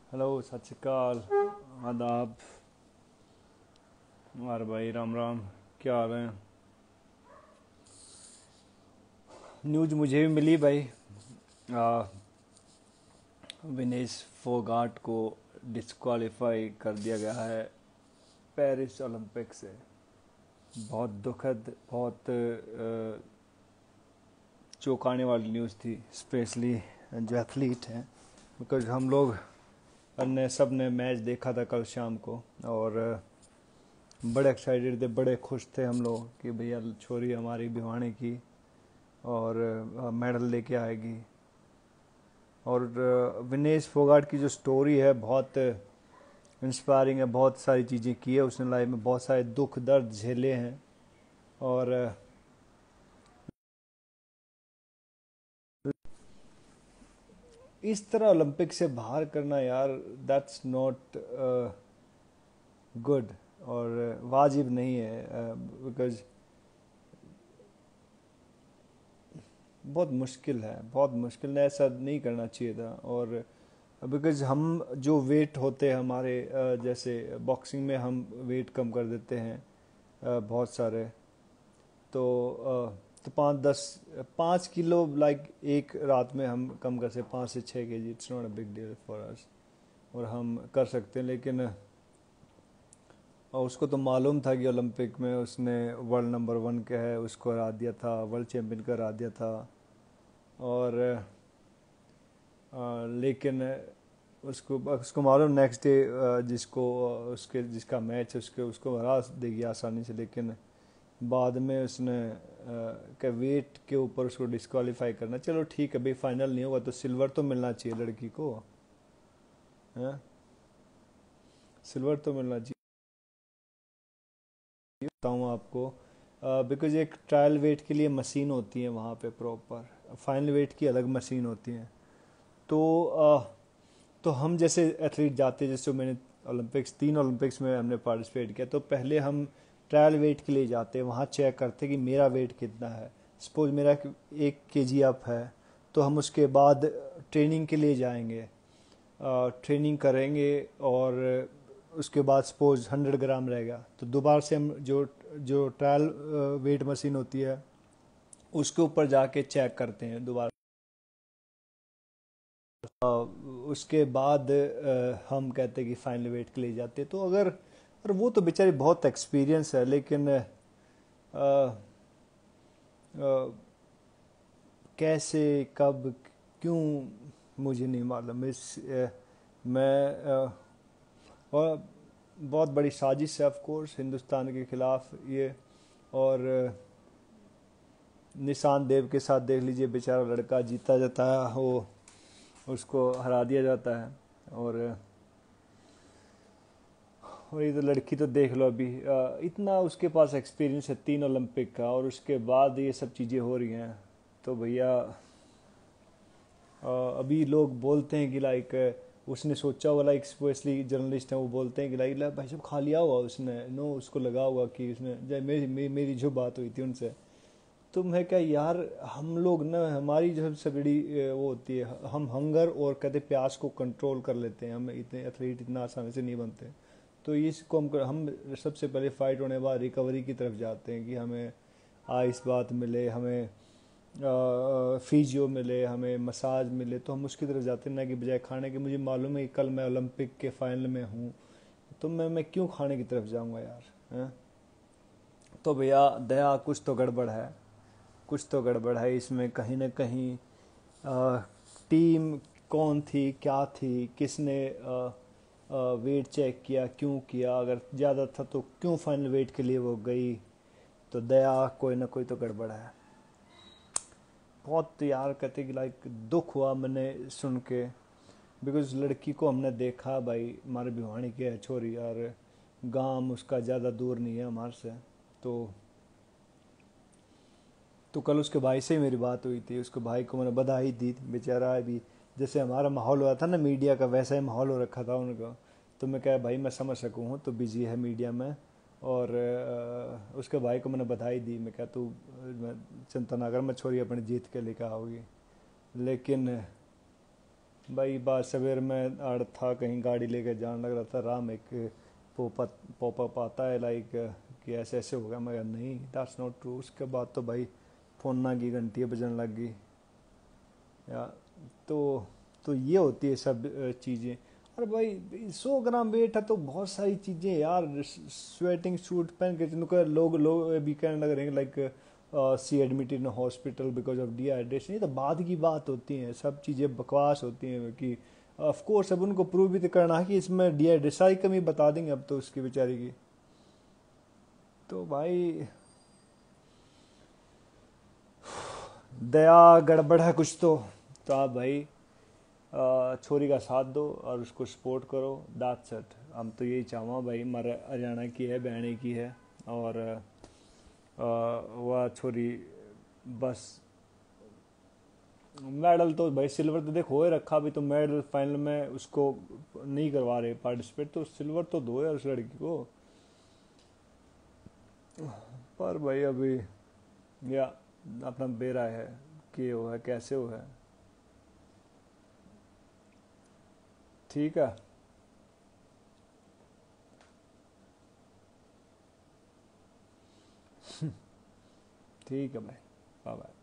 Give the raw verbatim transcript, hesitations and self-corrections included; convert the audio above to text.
Hello, सत श्री अकाल, आदाब। हमारे भाई राम राम, क्या हाल है? न्यूज़ मुझे भी मिली भाई। आ, विनेश फोगाट को डिस्क्वालीफाई कर दिया गया है पेरिस ओलंपिक से। बहुत दुखद, बहुत आ, चौंकाने वाली न्यूज़ थी, स्पेशली जो एथलीट हैं। बिकॉज हम लोग ने सब ने मैच देखा था कल शाम को, और बड़े एक्साइटेड थे, बड़े खुश थे हम लोग कि भैया छोरी हमारी भिवानी की और मेडल लेके आएगी। और विनेश फोगाट की जो स्टोरी है बहुत इंस्पायरिंग है। बहुत सारी चीज़ें की है उसने लाइफ में, बहुत सारे दुख दर्द झेले हैं। और इस तरह ओलंपिक से बाहर करना यार, दैट्स नॉट गुड और वाजिब नहीं है। बिकॉज बहुत मुश्किल है, बहुत मुश्किल है, ऐसा नहीं करना चाहिए था। और बिकॉज हम जो वेट होते हैं हमारे, जैसे बॉक्सिंग में हम वेट कम कर देते हैं बहुत सारे, तो तो पाँच दस पाँच किलो लाइक एक रात में हम कम कर सकते, पाँच से छः K G. It's not a big deal for us, और हम कर सकते हैं। लेकिन और उसको तो मालूम था कि ओलंपिक में उसने वर्ल्ड नंबर वन का है, उसको हरा दिया था, वर्ल्ड चैम्पियन को हरा दिया था। और आ, लेकिन उसको उसको मालूम नेक्स्ट डे जिसको उसके जिसका मैच है उसके उसको हरा देगी आसानी से। लेकिन बाद में उसने के वेट के ऊपर उसको डिस्क्वालीफाई करना, चलो ठीक है भाई, फाइनल नहीं होगा तो सिल्वर तो मिलना चाहिए लड़की को, है? सिल्वर तो मिलना चाहिए। बताऊँ आपको, बिकॉज एक ट्रायल वेट के लिए मशीन होती है वहाँ पे प्रॉपर, फाइनल वेट की अलग मशीन होती है। तो uh, तो हम जैसे एथलीट जाते, जैसे मैंने ओलंपिक्स, तीन ओलंपिक्स में हमने पार्टिसिपेट किया, तो पहले हम ट्रायल वेट के लिए जाते, वहाँ चेक करते कि मेरा वेट कितना है। सपोज मेरा एक के जी अप है, तो हम उसके बाद ट्रेनिंग के लिए जाएंगे, ट्रेनिंग करेंगे, और उसके बाद सपोज हंड्रेड ग्राम रहेगा, तो दोबारा से हम जो जो ट्रायल वेट मशीन होती है उसके ऊपर जाके चेक करते हैं दोबारा। अ, उसके बाद अ, हम कहते हैं कि फाइनल वेट के लिए जाते, तो अगर और वो तो बेचारी बहुत एक्सपीरियंस है, लेकिन अ, अ, कैसे, कब, क्यों, मुझे नहीं मालूम। इस अ, मैं अ, और बहुत बड़ी साजिश है ऑफ कोर्स हिंदुस्तान के खिलाफ ये। और अ, निशान देव के साथ देख लीजिए, बेचारा लड़का जीता जाता है, वो उसको हरा दिया जाता है। और और ये तो लड़की तो देख लो अभी, अ, इतना उसके पास एक्सपीरियंस है तीन ओलंपिक का, और उसके बाद ये सब चीज़ें हो रही हैं। तो भैया अ, अभी लोग बोलते हैं कि लाइक उसने सोचा हुआ, लाइक स्पेशली जर्नलिस्ट हैं वो बोलते हैं कि लाइक लाइक भाई साहब खा लिया हुआ उसने, नो उसको लगा हुआ कि उसने, जब मेरी मेरी मेरी जो बात हुई थी उनसे, तो मैं क्या यार, हम लोग ना, हमारी जो सबसे बड़ी अ, वो होती है, हम हंगर और कहते प्यास को कंट्रोल कर लेते हैं। हम इतने एथलीट इतना आसानी से नहीं बनते। तो इसको हम हम सबसे पहले फाइट होने के बाद रिकवरी की तरफ जाते हैं कि हमें आइस बात मिले, हमें फिजियो मिले, हमें मसाज मिले, तो हम उसकी तरफ जाते हैं, ना कि बजाय खाने के। मुझे मालूम है कि कल मैं ओलंपिक के फाइनल में हूँ, तो मैं मैं क्यों खाने की तरफ जाऊँगा यार, हैं? तो भैया दया, कुछ तो गड़बड़ है, कुछ तो गड़बड़ है इसमें कहीं ना कहीं। आ, टीम कौन थी, क्या थी, किसने वेट चेक किया, क्यों किया, अगर ज़्यादा था तो क्यों फाइनल वेट के लिए वो गई? तो दया, कोई ना कोई तो गड़बड़ है। बहुत यार कहते कि लाइक दुख हुआ मैंने सुन के, बिकॉज लड़की को हमने देखा भाई, हमारे भिवानी के है छोरी, और गांव उसका ज़्यादा दूर नहीं है हमारे से। तो तो कल उसके भाई से ही मेरी बात हुई थी, उसके भाई को मैंने बधाई दी थी। बेचारा अभी जैसे हमारा माहौल हुआ था ना मीडिया का, वैसा ही माहौल हो रखा था उनका। तो मैं कहा भाई मैं समझ सकूँ हूँ, तो बिजी है मीडिया में। और अ, उसके भाई को मैंने बधाई दी, मैं कहा तू मैं चिंता ना कर, मैं छोरी अपनी जीत के लेकर आओगी। लेकिन भाई बात सवेर में आड़ था, कहीं गाड़ी लेकर जाने लग रहा था, राह में एक पॉपअप पॉपअप आता है लाइक कि ऐसे ऐसे हो गया। मैं कहा नहीं, दैट्स नॉट ट्रू। उसके बाद तो भाई फ़ोन ना की घंटियाँ बजने लग गई या। तो तो ये होती है सब चीज़ें। अरे भाई सौ ग्राम वेट है तो बहुत सारी चीज़ें यार, स्वेटिंग सूट पहन के जिनको लोग लोग भी कहने लग रहे हैं like she admit in hospital because of dehydration. ये तो बाद की बात होती है, सब चीज़ें बकवास होती हैं कि ऑफ कोर्स अब उनको प्रूव भी तो करना है कि इसमें डिहाइड्रेशन सारी कमी बता देंगे अब तो उसकी बेचारी की। तो भाई दया गड़बड़ है कुछ तो। तो आप भाई अ, छोरी का साथ दो और उसको सपोर्ट करो, दैट्स इट। हम तो यही चाहूँगा भाई, हमारे हरियाणा की है, बहने की है, और अ, वह छोरी बस मेडल तो भाई सिल्वर तो देखो हो ही रखा, अभी तो मेडल फाइनल में उसको नहीं करवा रहे पार्टिसिपेट, तो सिल्वर तो दो यार उस लड़की को। पर भाई अभी या अपना बेरा है कि वो है कैसे वो है। ठीक है। ठीक है भाई, बाय बाय।